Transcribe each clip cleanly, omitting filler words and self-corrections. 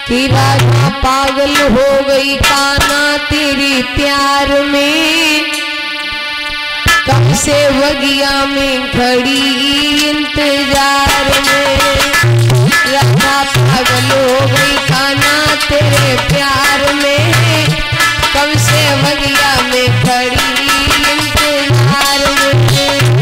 कि राधा पागल हो गई कान्हा तेरी प्यार में, कब से बगिया में खड़ी इंतजार में। राधा पागल हो गई कान्हा तेरे प्यार में, कब से बगिया में खड़ी इंतजार में।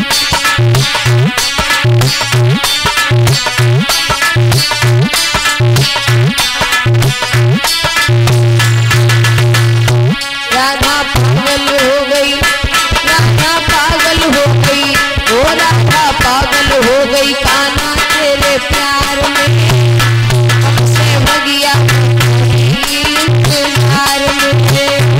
राधा पागल हो गई, राधा पागल हो गई, ओ राधा पागल हो गई कान्हा तेरे प्यार में, कब से बगिया इंतजार में।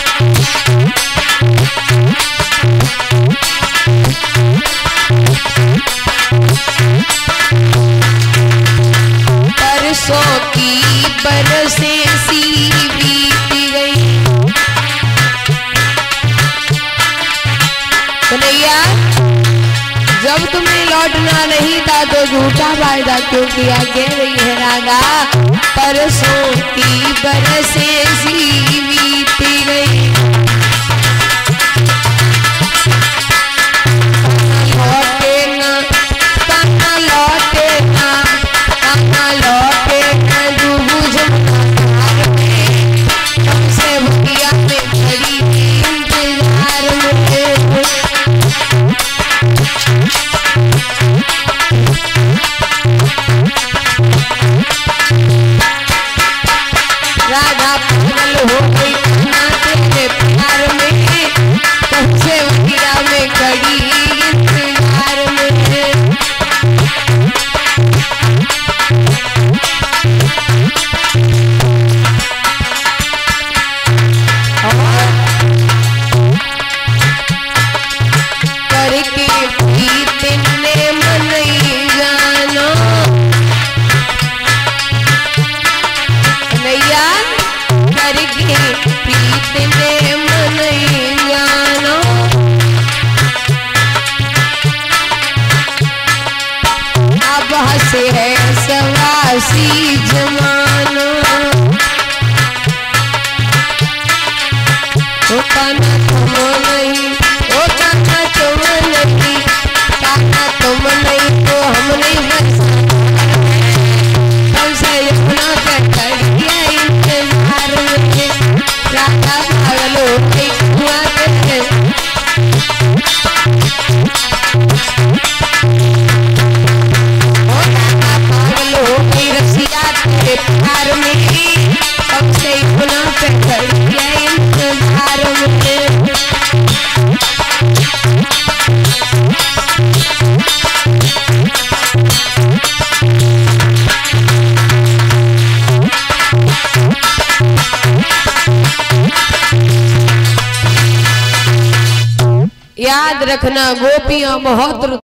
परसों की बरसें सी बीत गई। कन्हैया जब तुम्हें लौटना नहीं था तो झूठा वायदा क्यों किया, कह रही है राधा। परसों की बरसें सी बीत गई, लौटे ना कान्हा लौटे ना, कान्हा लौटे ना डूबू जमुना में, कब से बगिया में खड़ी इंतजार में। राधा पागल हो गई कान्हा तेरे प्यार में, कब से बगिया में खड़ी इंतजार में। करके प्रीत ने मन जाना, नैया करके प्रीत ने मन जाना। अब हंसे है सवासी जमाना, ओ कान्हा तुम नहीं, ओ कान्हा तुम नहीं, कान्हा तुम नहीं तो हम नहीं बरसाना। कब से यमुना पे खड़ी इंतजार में। राधा पागल हो गई कान्हा तेरे, ओ राधा पागल हो गई रसिया तेरे प्यार में, कब से यमुना पे खड़ी इंतजार में। याद रखना गोपियां बहुत